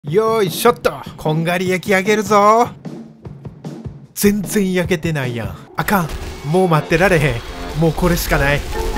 よいしょっと、こんがり焼き上げるぞ。全然焼けてないやん。あかん、もう待ってられへん。もうこれしかない。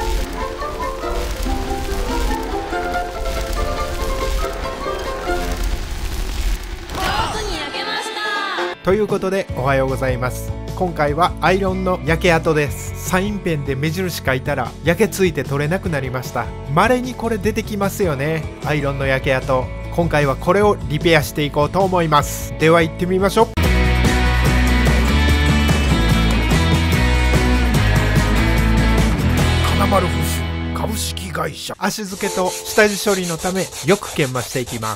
ということでおはようございます。今回はアイロンの焼け跡です。サインペンで目印書いたら焼けついて取れなくなりました。稀にこれ出てきますよね、アイロンの焼け跡。今回はこれをリペアしていこうと思います。では行ってみましょう。金丸フス株式会社。足付けと下地処理のためよく研磨していきます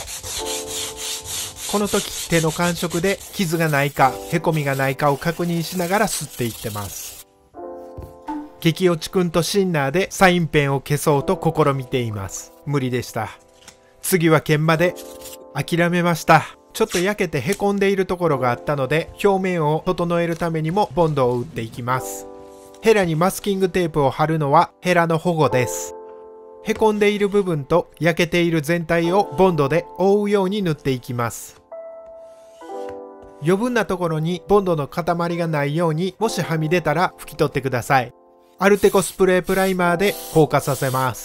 。この時手の感触で傷がないかへこみがないかを確認しながら擦っていってます。激落ちくんとシンナーでサインペンを消そうと試みています。無理でした。次は研磨で諦めました。ちょっと焼けてへこんでいるところがあったので表面を整えるためにもボンドを打っていきます。ヘラにマスキングテープを貼るのはヘラの保護です。へこんでいる部分と焼けている全体をボンドで覆うように塗っていきます。余分なところにボンドの塊がないように、もしはみ出たら拭き取ってください。アルテコスプレープライマーで硬化させます。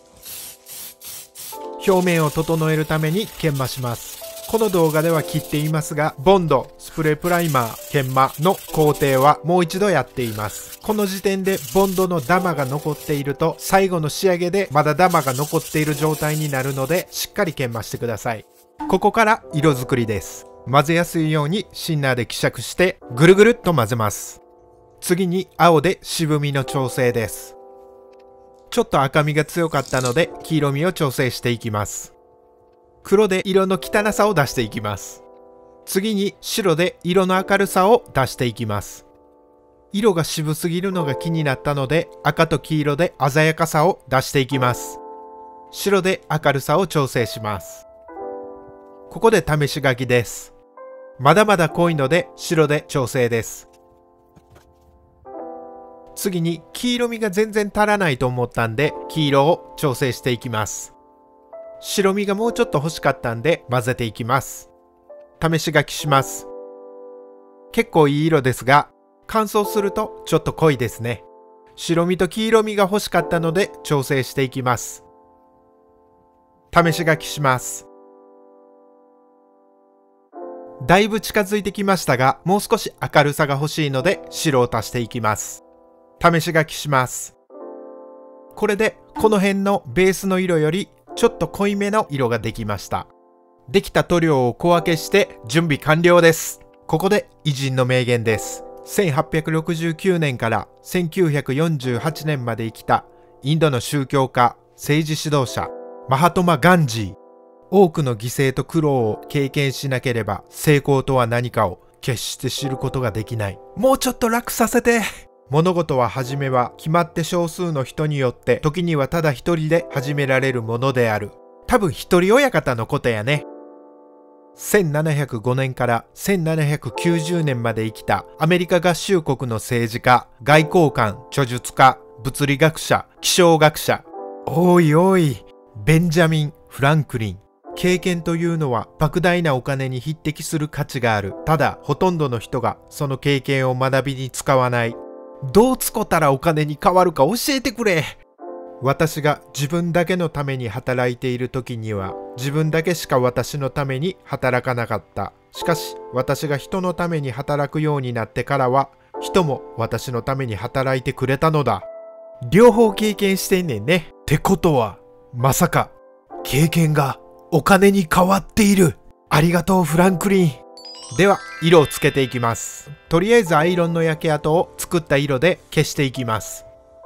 表面を整えるために研磨します。この動画では切っていますが、ボンド、スプレープライマー、研磨の工程はもう一度やっています。この時点でボンドのダマが残っていると、最後の仕上げでまだダマが残っている状態になるので、しっかり研磨してください。ここから色作りです。混ぜやすいようにシンナーで希釈してぐるぐるっと混ぜます。次に青で渋みの調整です。ちょっと赤みが強かったので黄色みを調整していきます。黒で色の汚さを出していきます。次に白で色の明るさを出していきます。色が渋すぎるのが気になったので赤と黄色で鮮やかさを出していきます。白で明るさを調整します。ここで試し書きです。まだまだ濃いので白で調整です。次に黄色みが全然足らないと思ったんで黄色を調整していきます。白みがもうちょっと欲しかったんで混ぜていきます。試し書きします。結構いい色ですが乾燥するとちょっと濃いですね。白みと黄色みが欲しかったので調整していきます。試し書きします。だいぶ近づいてきましたが、もう少し明るさが欲しいので白を足していきます。試し書きします。これでこの辺のベースの色よりちょっと濃いめの色ができました。できた塗料を小分けして準備完了です。ここで偉人の名言です。1869年から1948年まで生きたインドの宗教家、政治指導者、マハトマ・ガンジー。多くの犠牲と苦労を経験しなければ成功とは何かを決して知ることができない。もうちょっと楽させて。物事は初めは決まって少数の人によって時にはただ一人で始められるものである。多分一人親方のことやね。1705年から1790年まで生きたアメリカ合衆国の政治家、外交官、著述家、物理学者、気象学者。おいおい、ベンジャミン・フランクリン。経験というのは莫大なお金に匹敵する価値がある。ただほとんどの人がその経験を学びに使わない。どう使ったらお金に変わるか教えてくれ。私が自分だけのために働いている時には自分だけしか私のために働かなかった。しかし私が人のために働くようになってからは人も私のために働いてくれたのだ。両方経験してんねんね。ってことはまさか経験がお金に変わっている。ありがとうフランクリン。では色をつけていきます。とりあえずアイロンの焼け跡を作った色で消していきます。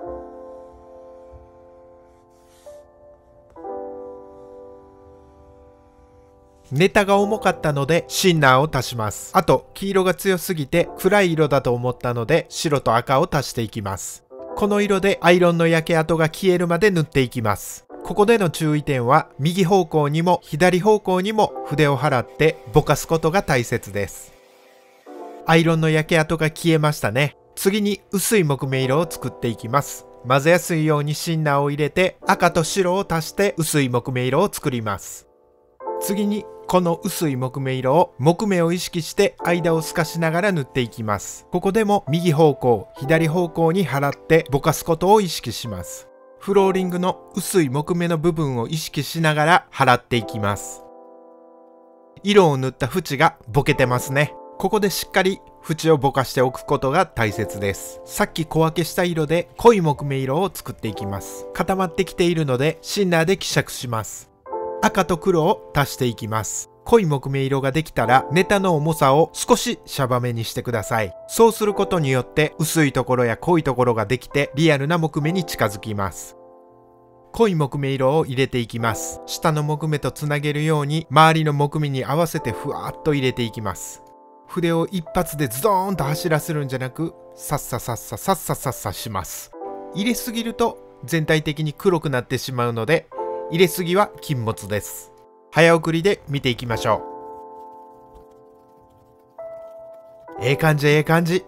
ネタが重かったのでシンナーを足します。あと黄色が強すぎて暗い色だと思ったので白と赤を足していきます。この色でアイロンの焼け跡が消えるまで塗っていきます。ここでの注意点は右方向にも左方向にも筆を払ってぼかすことが大切です。アイロンの焼け跡が消えましたね。次に薄い木目色を作っていきます。混ぜやすいようにシンナーを入れて赤と白を足して薄い木目色を作ります。次にこの薄い木目色を木目を意識して間を透かしながら塗っていきます。ここでも右方向、左方向に払ってぼかすことを意識します。フローリングの薄い木目の部分を意識しながら払っていきます。色を塗った縁がボケてますね。ここでしっかり縁をぼかしておくことが大切です。さっき小分けした色で濃い木目色を作っていきます。固まってきているのでシンナーで希釈します。赤と黒を足していきます。濃い木目色ができたらネタの重さを少しシャバめにしてください。そうすることによって薄いところや濃いところができてリアルな木目に近づきます。濃い木目色を入れていきます。下の木目とつなげるように周りの木目に合わせてふわっと入れていきます。筆を一発でズドーンと走らせるんじゃなく、さっささっささっささっさします。入れすぎると全体的に黒くなってしまうので、入れすぎは禁物です。早送りで見ていきましょう。ええ感じええ感じ。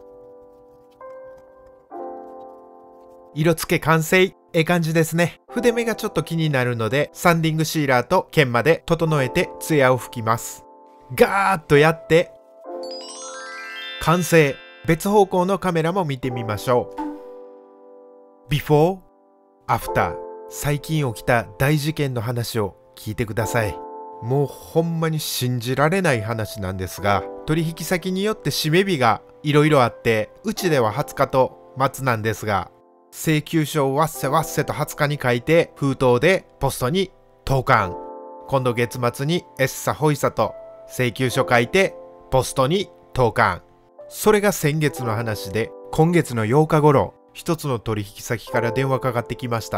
色付け完成。ええ感じですね。筆目がちょっと気になるので、サンディングシーラーと研磨で整えてツヤを吹きます。ガーッとやって完成。別方向のカメラも見てみましょう。ビフォー、アフター。最近起きた大事件の話を聞いてください。もうほんまに信じられない話なんですが、取引先によって締め日がいろいろあって、うちでは20日と末なんですが、請求書をわっせわっせと20日に書いて封筒でポストに投函。今度月末にエッサホイサと請求書書いてポストに投函。それが先月の話で、今月の8日頃、一つの取引先から電話かかってきました。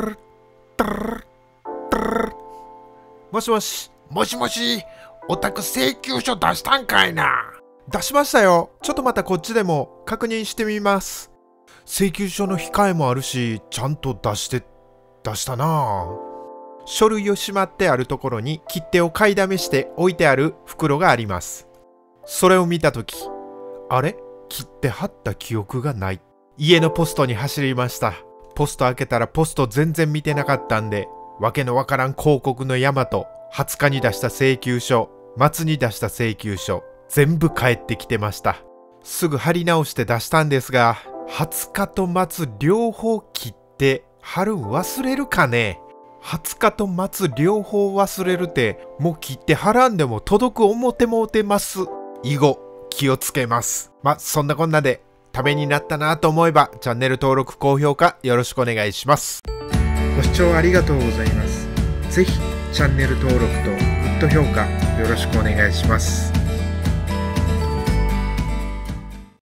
もしもし。 もしもし、お宅請求書出したんかいな。 出しましたよ。ちょっとまたこっちでも確認してみます。請求書の控えもあるし、ちゃんと出したなぁ。書類をしまってあるところに切手を買いだめして置いてある袋があります。それを見たとき、あれ？切手貼った記憶がない。家のポストに走りました。ポスト開けたらポスト全然見てなかったんで、わけのわからん広告の山と20日に出した請求書、末に出した請求書、全部返ってきてました。すぐ貼り直して出したんですが、20日と末両方切って貼るん忘れるかね。20日と末両方忘れるって、もう切って貼らんでも届く思てもうてます。以後気をつけます。そんなこんなでためになったなと思えばチャンネル登録高評価よろしくお願いします。ご視聴ありがとうございます。ぜひチャンネル登録とグッド評価よろしくお願いします。